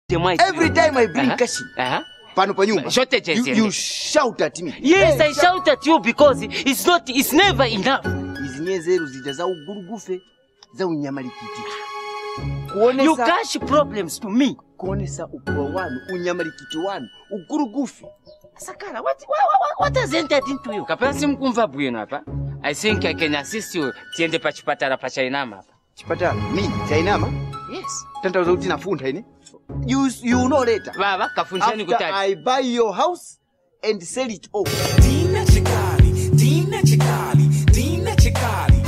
Every time I bring Kashi, pano pa nyumba, you shout at me. Yes, I shout at you because it's never enough. Izinyezeru zijaza ugurugufe za unyamarikiti. You cash problems to me. Kuonesa ukwa wanu, unyamarikiti wanu, ugurugufe. Sakala, what has entered into you? Kapasi mkumva bwino hapa. I think I can assist you. Tiende pa chipatara pa Chainama hapa. Chipatara? Me? Chainama? Yes. Tanta uza utina funda hini? You know later. Baba, kafunshani kutari. After I buy your house and sell it off. Dina Chikali, Dina Chikali, Dina Chikali.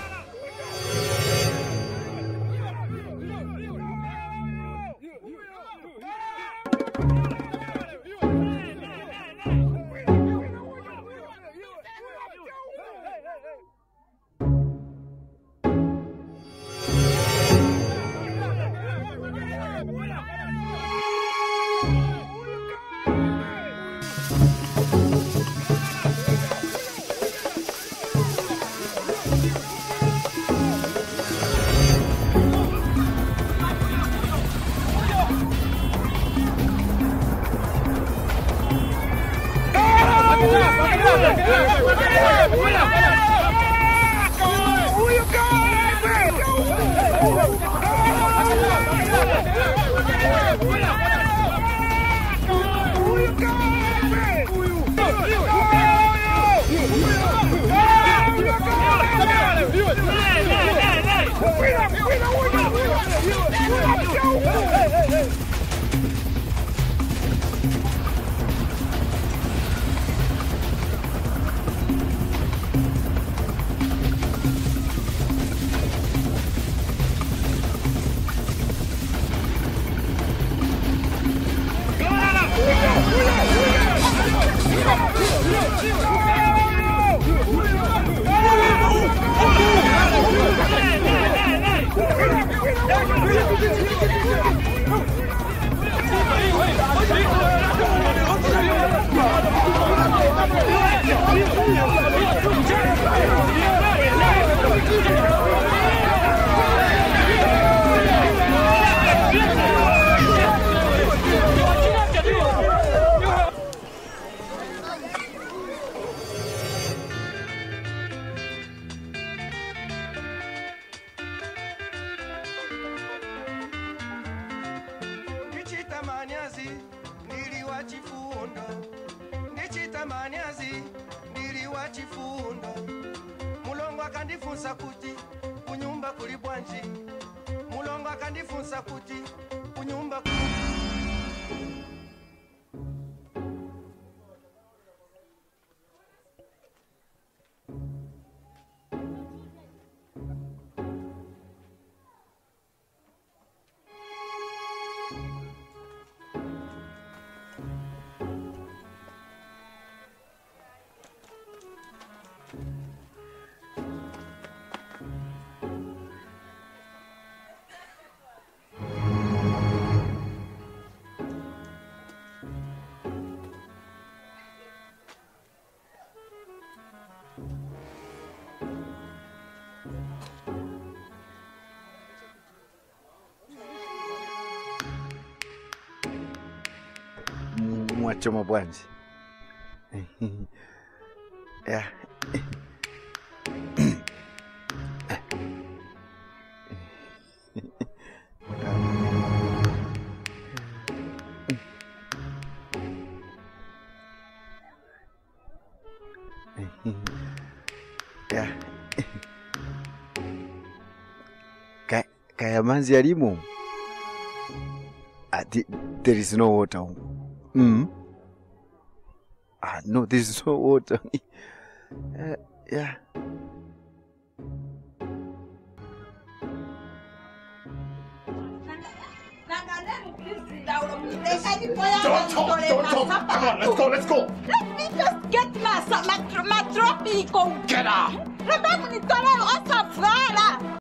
Mulongo akandifunza kuti kunyumba kuli bwanji. Mulongo akandifunza kuti kunyumba Mwachoma bwanji. Yeah. Yeah. Kaya manzi yalimo. There is no water. No, there is no water. Yeah. Don't talk. Come on, let's go. Let me just get my trophy. Get out. Remember,